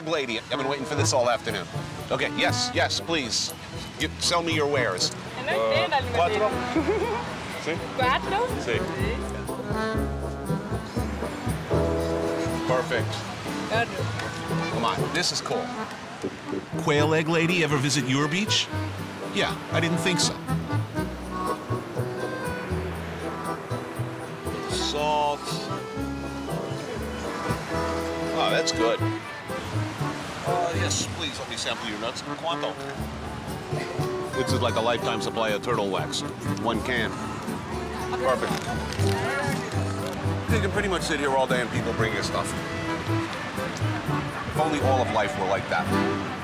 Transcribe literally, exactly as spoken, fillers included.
egg lady. I've been waiting for this all afternoon. Okay, yes, yes, please. Give, sell me your wares. No entiendo al Cuatro. Sí. ¿Cuatro? Sí. Perfect. Cuatro. Come on, this is cool. Quail egg lady ever visit your beach? Yeah, I didn't think so. Salt. Oh, that's good. Uh, yes, please let me sample your nuts. Quanto? This is like a lifetime supply of turtle wax. One can. Perfect. You can pretty much sit here all day and people bring you stuff. If only all of life were like that.